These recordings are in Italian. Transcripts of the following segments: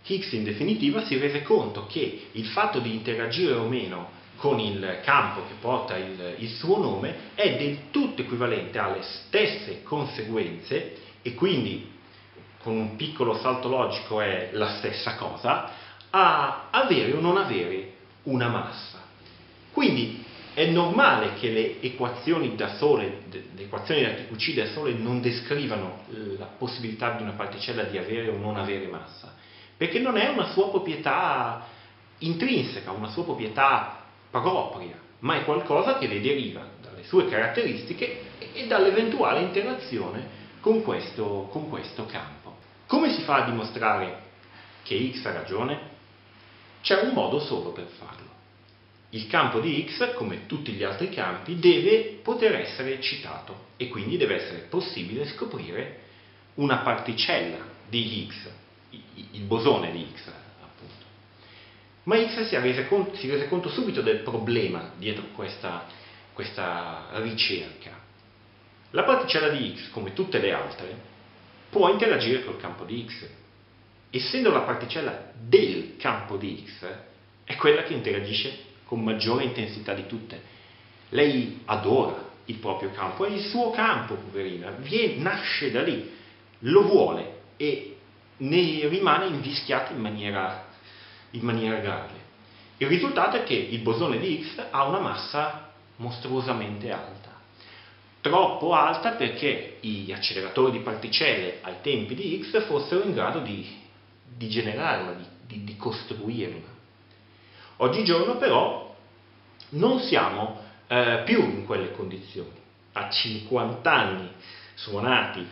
Higgs in definitiva si rese conto che il fatto di interagire o meno con il campo che porta il suo nome è del tutto equivalente alle stesse conseguenze, e quindi con un piccolo salto logico è la stessa cosa, a avere o non avere una massa. Quindi è normale che le equazioni da sole, le equazioni da TQC da sole non descrivano la possibilità di una particella di avere o non avere massa, perché non è una sua proprietà intrinseca, una sua proprietà propria, ma è qualcosa che le deriva dalle sue caratteristiche e dall'eventuale interazione con questo campo. Come si fa a dimostrare che Higgs ha ragione? C'è un modo solo per farlo. Il campo di Higgs, come tutti gli altri campi, deve poter essere eccitato e quindi deve essere possibile scoprire una particella di Higgs, il bosone di Higgs, appunto. Ma Higgs si rese conto subito del problema dietro questa ricerca. La particella di Higgs, come tutte le altre, può interagire col campo di Higgs. Essendo la particella del campo di Higgs, è quella che interagisce con maggiore intensità di tutte. Lei adora il proprio campo, è il suo campo, poverina, nasce da lì, lo vuole e ne rimane invischiata in maniera grave. Il risultato è che il bosone di Higgs ha una massa mostruosamente alta, troppo alta perché gli acceleratori di particelle ai tempi di Higgs fossero in grado di generarla, di costruirla. Oggigiorno però non siamo più in quelle condizioni. A 50 anni suonati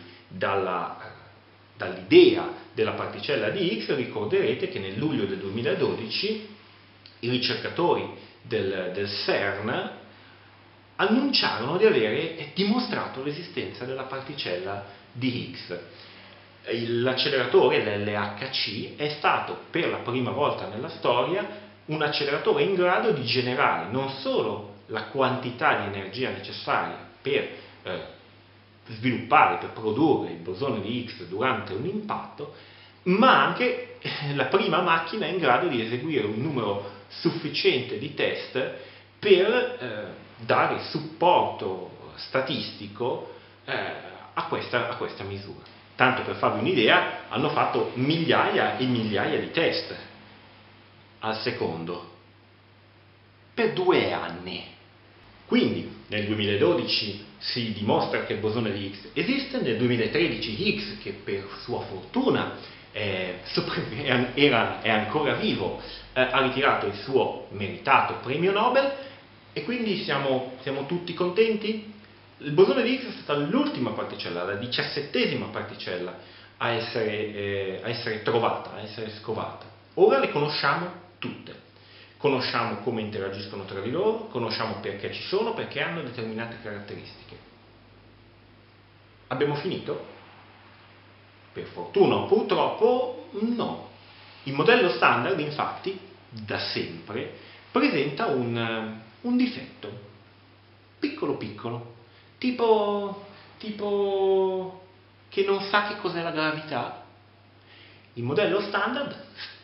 dall'idea della particella di Higgs, ricorderete che nel luglio del 2012 i ricercatori del CERN annunciarono di avere dimostrato l'esistenza della particella di Higgs. L'acceleratore, l'LHC, è stato per la prima volta nella storia un acceleratore in grado di generare non solo la quantità di energia necessaria per sviluppare, per produrre il bosone di Higgs durante un impatto, ma anche la prima macchina in grado di eseguire un numero sufficiente di test per dare supporto statistico a questa misura. Tanto per farvi un'idea, hanno fatto migliaia e migliaia di test al secondo per 2 anni. Quindi nel 2012 si dimostra che il bosone di Higgs esiste, nel 2013 Higgs, che per sua fortuna è ancora vivo, ha ritirato il suo meritato premio Nobel, e quindi siamo tutti contenti? Il bosone di Higgs è stata l'ultima particella, la 17ª particella a essere trovata, a essere scovata. Ora le conosciamo tutte. Conosciamo come interagiscono tra di loro, conosciamo perché ci sono, perché hanno determinate caratteristiche. Abbiamo finito? Per fortuna o purtroppo no. Il modello standard, infatti, da sempre, presenta un difetto, piccolo piccolo, tipo che non sa che cos'è la gravità. Il modello standard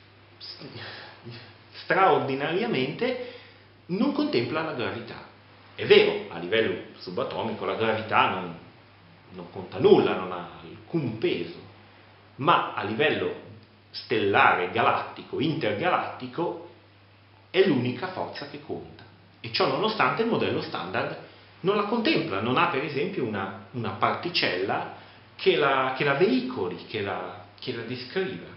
straordinariamente non contempla la gravità. È vero, a livello subatomico la gravità non conta nulla, non ha alcun peso, ma a livello stellare, galattico, intergalattico è l'unica forza che conta, e ciò nonostante il modello standard non la contempla, non ha per esempio una particella che la veicoli, che la descriva.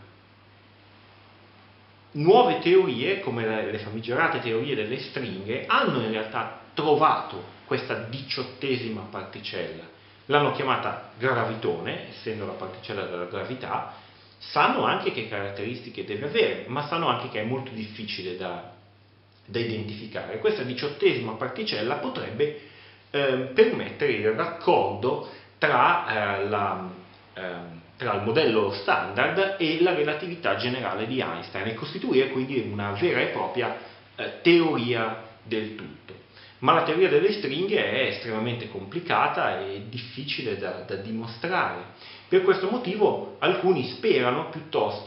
Nuove teorie, come le famigerate teorie delle stringhe, hanno in realtà trovato questa 18ª particella. L'hanno chiamata gravitone, essendo la particella della gravità. Sanno anche che caratteristiche deve avere, ma sanno anche che è molto difficile da identificare. Questa 18ª particella potrebbe permettere il raccordo tra il modello standard e la relatività generale di Einstein, e costituire quindi una vera e propria teoria del tutto. Ma la teoria delle stringhe è estremamente complicata e difficile da dimostrare. Per questo motivo alcuni sperano piuttosto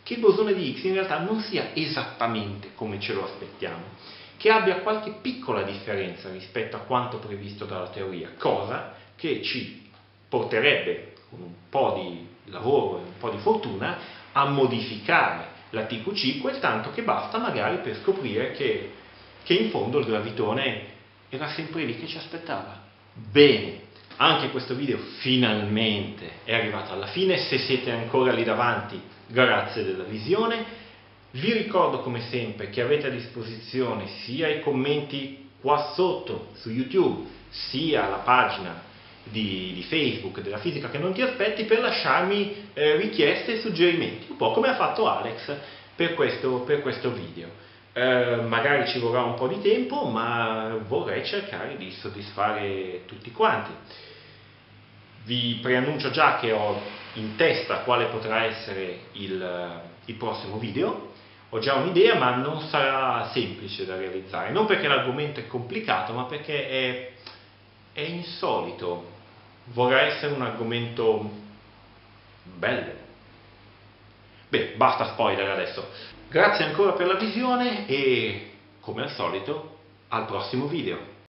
che il bosone di Higgs in realtà non sia esattamente come ce lo aspettiamo, che abbia qualche piccola differenza rispetto a quanto previsto dalla teoria, cosa che ci porterebbe, con un po' di lavoro e un po' di fortuna, a modificare la TQ5, tanto che basta magari per scoprire che in fondo il gravitone era sempre lì che ci aspettava. Bene, anche questo video finalmente è arrivato alla fine. Se siete ancora lì davanti, grazie della visione. Vi ricordo come sempre che avete a disposizione sia i commenti qua sotto su YouTube, sia la pagina di Facebook della Fisica che non ti aspetti, per lasciarmi richieste e suggerimenti, un po' come ha fatto Alex per questo video. Magari ci vorrà un po' di tempo, ma vorrei cercare di soddisfare tutti quanti. Vi preannuncio già che ho in testa quale potrà essere il prossimo video. Ho già un'idea, ma non sarà semplice da realizzare, non perché l'argomento è complicato, ma perché è insolito. Vorrà essere un argomento bello. Beh, basta spoiler adesso. Grazie ancora per la visione e, come al solito, al prossimo video.